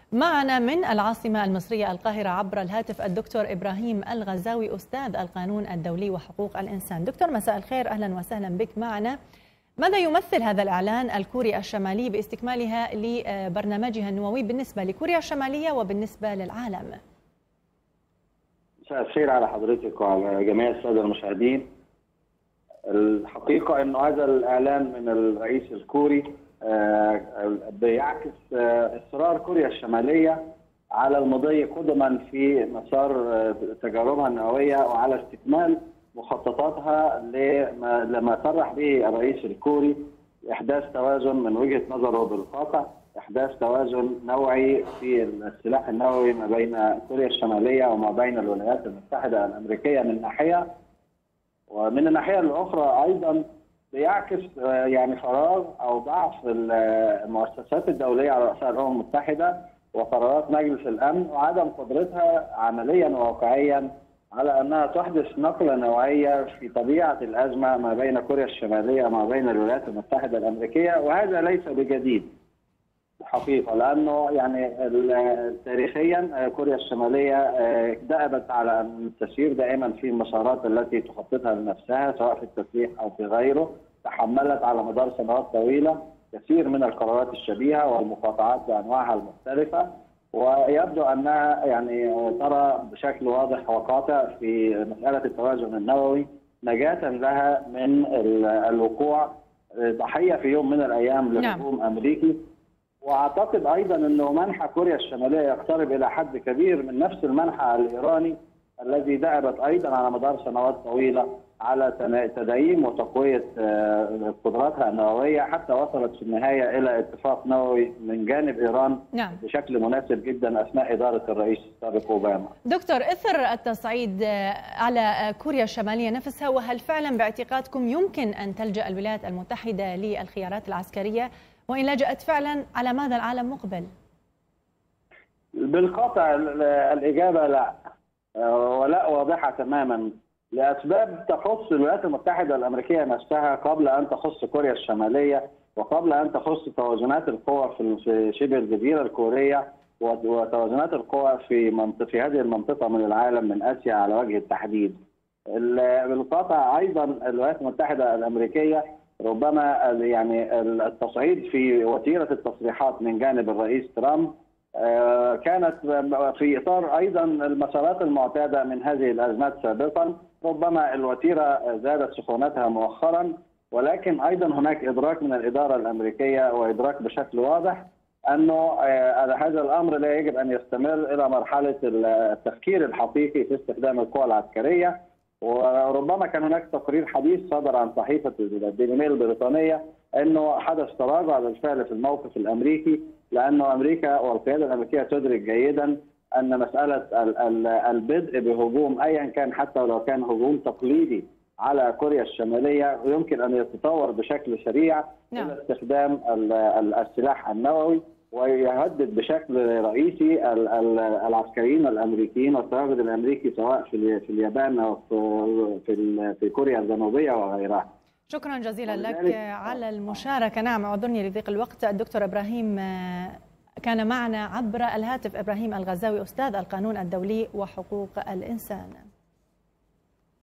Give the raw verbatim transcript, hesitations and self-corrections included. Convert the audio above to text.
معنا من العاصمة المصرية القاهرة عبر الهاتف الدكتور إبراهيم الغزاوي أستاذ القانون الدولي وحقوق الإنسان. دكتور مساء الخير، أهلا وسهلا بك معنا. ماذا يمثل هذا الإعلان الكوري الشمالي باستكمالها لبرنامجها النووي بالنسبة لكوريا الشمالية وبالنسبة للعالم؟ مساء الخير على حضرتك وعلى جميع السادة المشاهدين. الحقيقة أن هذا الإعلان من الرئيس الكوري بيعكس إصرار كوريا الشمالية على المضي قدما في مسار تجاربها النووية وعلى استكمال مخططاتها لما صرح به الرئيس الكوري إحداث توازن من وجهة نظره بالقاطع، إحداث توازن نوعي في السلاح النووي ما بين كوريا الشمالية وما بين الولايات المتحدة الأمريكية من ناحية، ومن الناحية الأخرى أيضا بيعكس يعني فراغ أو ضعف المؤسسات الدولية على رأسها الأمم المتحدة وقرارات مجلس الأمن وعدم قدرتها عمليا وواقعيا على أنها تحدث نقلة نوعية في طبيعة الأزمة ما بين كوريا الشمالية وما بين الولايات المتحدة الأمريكية، وهذا ليس بجديد الحقيقة، لأنه يعني تاريخيا كوريا الشمالية دأبت على أن تسير دائما في المسارات التي تخططها لنفسها سواء في التسليح أو في غيره. تحملت على مدار سنوات طويلة كثير من القرارات الشبيهة والمقاطعات بأنواعها المختلفة، ويبدو أنها يعني ترى بشكل واضح وقاطع في مسألة التوازن النووي نجاة لها من الوقوع ضحية في يوم من الأيام لهجوم أمريكي. واعتقد ايضا انه منحى كوريا الشماليه يقترب الى حد كبير من نفس المنحى الايراني الذي دأبت ايضا على مدار سنوات طويله على تدعيم وتقويه قدراتها النوويه، حتى وصلت في النهايه الى اتفاق نووي من جانب ايران نعم. بشكل مناسب جدا اثناء اداره الرئيس السابق اوباما. دكتور، اثر التصعيد على كوريا الشماليه نفسها، وهل فعلا باعتقادكم يمكن ان تلجأ الولايات المتحده للخيارات العسكريه؟ وإن لجأت فعلا على ماذا العالم مقبل؟ بالقطع الإجابة لا، ولا واضحة تماما لأسباب تخص الولايات المتحدة الأمريكية نفسها قبل أن تخص كوريا الشمالية وقبل أن تخص توازنات القوى في شبه الجزيرة الكورية وتوازنات القوى في منطقة في هذه المنطقة من العالم من آسيا على وجه التحديد. بالقطع أيضا الولايات المتحدة الأمريكية ربما يعني التصعيد في وتيرة التصريحات من جانب الرئيس ترامب كانت في إطار أيضا المسارات المعتادة من هذه الأزمات سابقا. ربما الوتيرة زادت سخونتها مؤخرا، ولكن أيضا هناك إدراك من الإدارة الأمريكية وإدراك بشكل واضح أنه هذا الأمر لا يجب أن يستمر إلى مرحلة التفكير الحقيقي في استخدام القوى العسكرية. وربما كان هناك تقرير حديث صدر عن صحيفة الديلي ميل البريطانية أنه حدث تراجع بالفعل في الموقف الأمريكي، لأنه أمريكا والقيادة الأمريكية تدرك جيدا أن مسألة البدء بهجوم أيا كان حتى ولو كان هجوم تقليدي على كوريا الشمالية يمكن أن يتطور بشكل سريع إلى استخدام السلاح النووي ويهدد بشكل رئيسي العسكريين الامريكيين والتواجد الامريكي سواء في في اليابان او في في كوريا الجنوبيه وغيرها. شكرا جزيلا لك على المشاركه. نعم، اعذرني لضيق الوقت. الدكتور ابراهيم كان معنا عبر الهاتف، ابراهيم الغزاوي استاذ القانون الدولي وحقوق الانسان.